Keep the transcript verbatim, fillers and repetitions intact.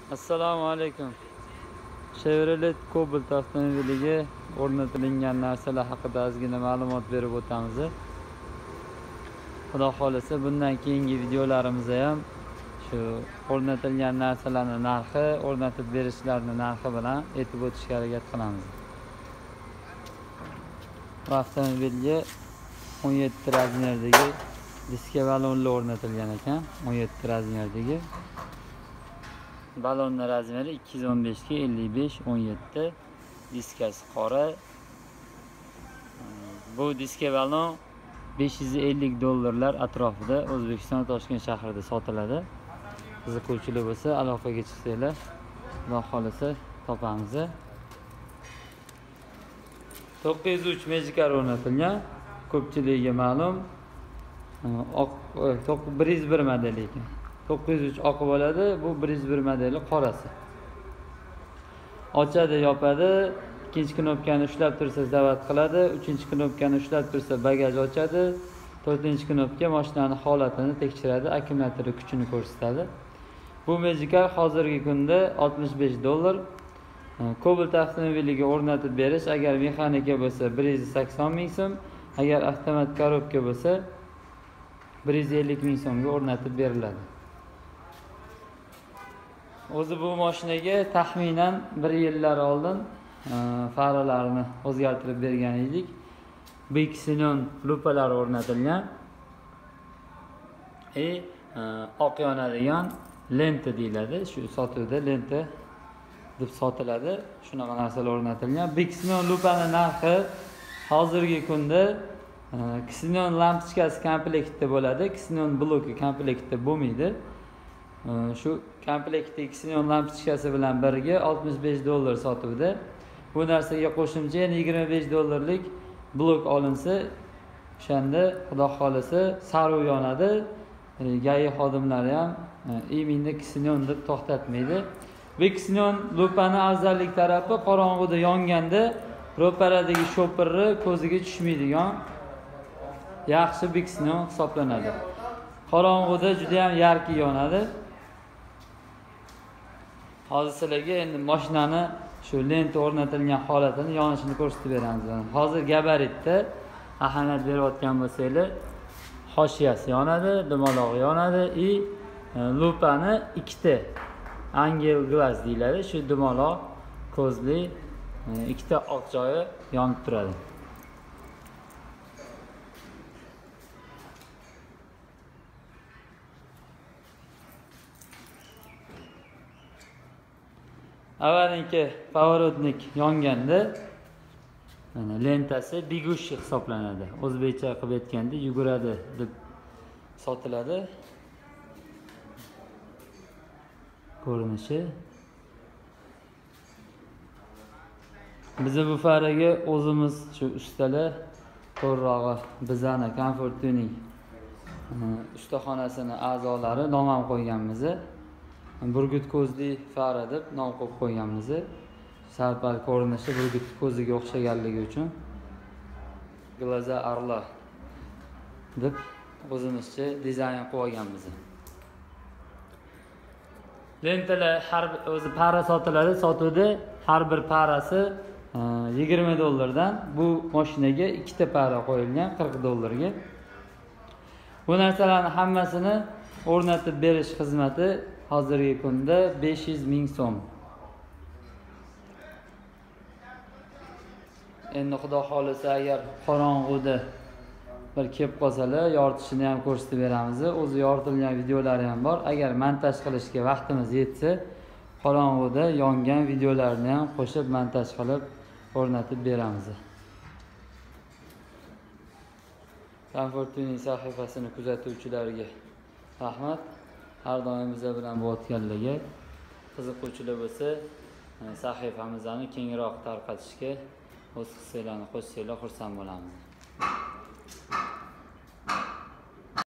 Assalomu alaykum. Chevrolet Cobalt avtomobiliga o'rnatilgan narsalar haqida ozgina ma'lumot berib o'tamiz. Xudo xolasa bundan keyingi videolarimizda ham shu o'rnatilgan narsalarning narxi, o'rnatib berishlarning narxi bilan aytib o'tishga harakat qilamiz. Bu avtomobilga o'n yetti razmerdagi diska balonlar o'rnatilgan ekan. o'n yetti razmerdagi balonning razmeri ikki yuz o'n besh ga ellik besh o'n yetti, diskasi qora. Bu diska balon besh yuz ellik dollarlar atrofida O'zbekiston Toshkent shahrida sotiladi. Qiziquvchilar bo'lsa aloqaga chiqsanglar, Xudo xolasa topamiz. to'qqiz yuz uch Magicar o'rnatilgan, ko'pchilikga ma'lum. bir yuz bir model ekan. to'qqiz yuz uch oq bo'ladi, bu bir yuz bir modeli qorasi. Ochadi, yopadi, ikkinchi knopkani ushlab tursa zavat qiladi, uchinchi knopkani ushlab tursa bagaj ochadi, to'rtinchi knopka mashinaning holatini tekshiradi, akkumulyatori kuchini ko'rsatadi. Bu Magicar hozirgi kunda oltmish besh dollar. Cobalt avtomobiliga o'rnatib berish agar mexanika bo'lsa bir yuz sakson ming so'm, agar avtomat korobka bo'lsa bir yuz ellik ming so'mga o'rnatib beriladi. O'zi bu mashinaga taxminan bir yillar oldin faralarini o'zgartirib bergan edik. Big Xenon lupalar o'rnatilgan. E oq yonadigan lenta deyiladi. Shu sotuvda lenta deb sotiladi. Shunaqa narsalar o'rnatilgan. Big Xenon lupaning narxi hozirgi kunda Xenon lampochkasi komplektda bo'ladi. Xenon bloki komplektda bo'lmaydi. Shu komplektdagi Xenon lampochkasi bilan birga oltmish besh dollar sotuvda. Bu narsaga qo'shimcha yana yigirma besh dollarlik blok olinsa, o'shanda Xudo xolasa sariq yonadi. Gai xodimlari ham "Eminda Xenon" deb to'xtatmaydi. Bu Xenon lupaning afzallik tarafi qorong'uda yonganda ro'paradagi shopirni ko'ziga tushmaydigan yaxshi Big Xenon hisoblanadi. Qorong'uda juda ham yarq yonadi. Hozir sizlarga endi mashinani shu lenta o'rnatilgan holatini, yonishini ko'rsatib beramiz. Hozir gabaritda ahamiyat berayotgan bo'lsanglar, hoshiyasi yonadi, dumaloq yonadi, i lupani ikkita angel glass deyiladi. Shu dumaloq ko'zli ikkita oq joyi yonib turadi. Avvalinki pavorotnik yonganda mana lentasi bigushi hisoblanadi. O'zbekcha qilib aytganda yuguradi deb sotiladi. Ko'rinishi. Biz bu faraga o'zimiz shu ustalar to'g'rirog'i bizani Comfort Tuning ustaxonasini a'zolari nom ham qo'yganmiz. Burgut ko'zli fara deb nom qo'yib qo'yganmiz. Sarpal ko'rinishi burgut ko'ziga o'xshaganligi uchun Glaza Arla deb o'zimizcha dizayn qilib olganmiz. Lentalar har o'zi para sotiladi. Sotuvda har bir parasi yigirma dollardan. Bu mashinaga ikkita para qo'yilgan qirq dollarga. Bu narsalarning hammasini o'rnatib berish xizmati hozirgi kunda besh yuz ming so'm. Endi Xudo xolasa agar qorong'uda bir kelib qolsalar, yoritishini ham ko'rsatib beramiz. O'zi yoritilgan videolari ham bor. Agar montaj qilishga vaqtimiz yetsa, qorong'uda yongan videolarni ham qo'shib montaj qilib o'rnatib beramiz. Comfort Tuning sahifasini kuzatuvchilarga rahmat. Har doim biz bilan bo'layotganlarga qiziquvchilar bo'lsa, sahifamizni kengroq tarqatishga o'z hissalarini qo'shsanglar xursand bo'lamiz.